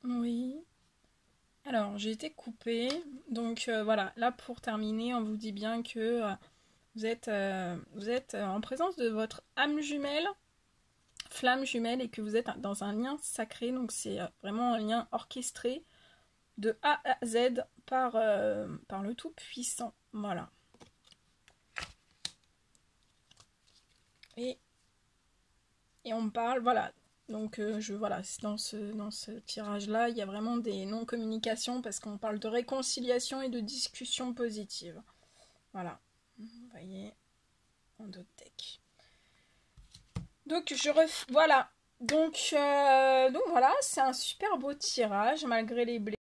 Oui. Alors, j'ai été coupée. Donc voilà, là pour terminer, on vous dit bien que vous êtes en présence de votre âme jumelle, flamme jumelle, et que vous êtes dans un lien sacré. Donc c'est vraiment un lien orchestré de A à Z par le Tout-Puissant. Voilà. Et, et on parle, voilà. Donc voilà, dans ce tirage-là, il y a vraiment des non-communications parce qu'on parle de réconciliation et de discussion positive. Voilà. Vous voyez, en d'autres decks. Donc voilà. Donc voilà, c'est un super beau tirage malgré les blessures.